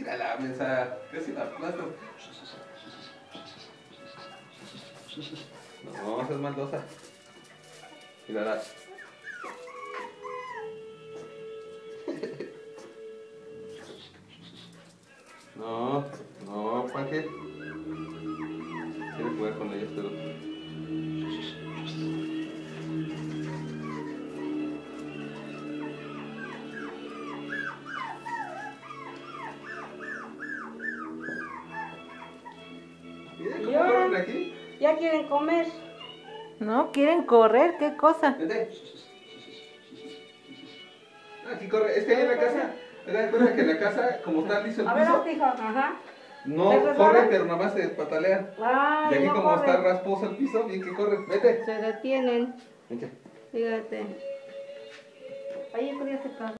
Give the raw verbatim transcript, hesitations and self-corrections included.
la mesa, casi la aplasto. No, esa es maldosa. Mírala. No, no, Juanje. Quiere jugar con ellos, pero... Mira cómo corren aquí. ¿Ya quieren comer? No, quieren correr, ¿qué cosa? Vete. Aquí corre, es que ahí en la casa, te das cuenta que en la casa, como está liso el A ver, piso, hijo, ajá. no ¿Se corre, resbala? pero nada más se patalea. Ay, Y aquí no como corre. está rasposo el piso, bien que corre, vete. Se detienen, Vete. fíjate. Ahí podía secar.